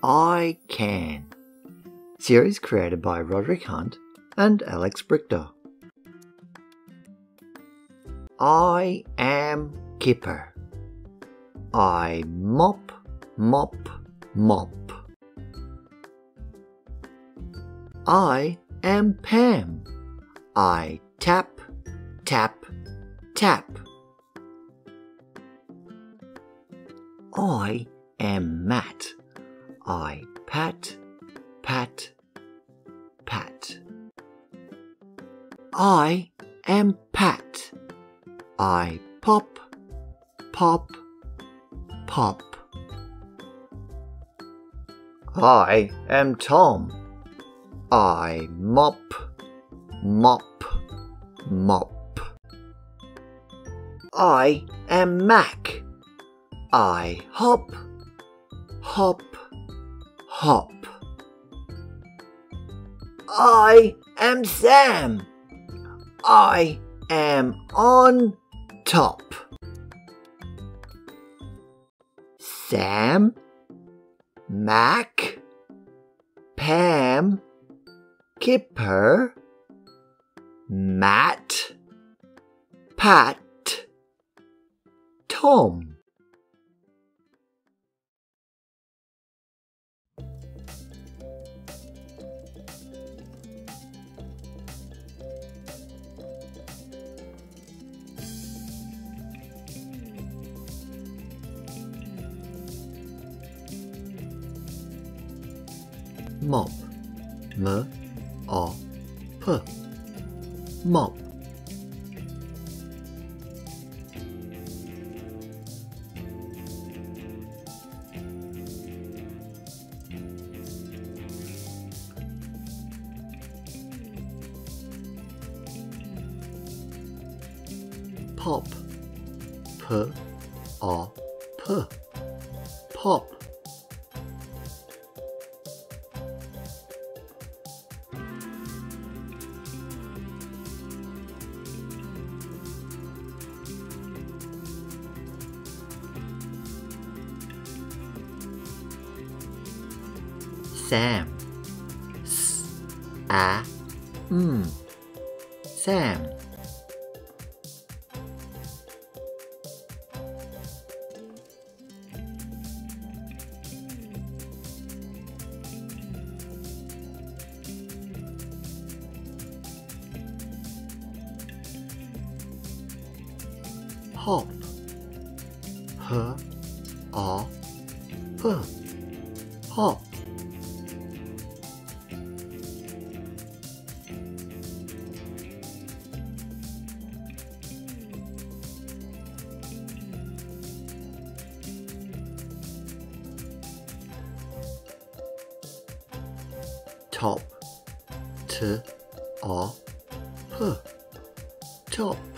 I can. Series created by Roderick Hunt and Alex Brichter. I am Kipper. I mop, mop, mop. I am Pam. I tap, tap, tap. I am Matt. I pat, pat, pat. I am Pat. I pop, pop, pop. I am Tom. I mop, mop, mop. I am Mac. I hop, hop, hop. I am Sam. I am on top. Sam, Mac, Pam, Kipper, Matt, Pat, Tom. Mop, M-O-P, mop. Pop, P-O-P, pop. Sam, S-A-M, Sam. Hop, H-O-P, hop. Top, T-O-P, top.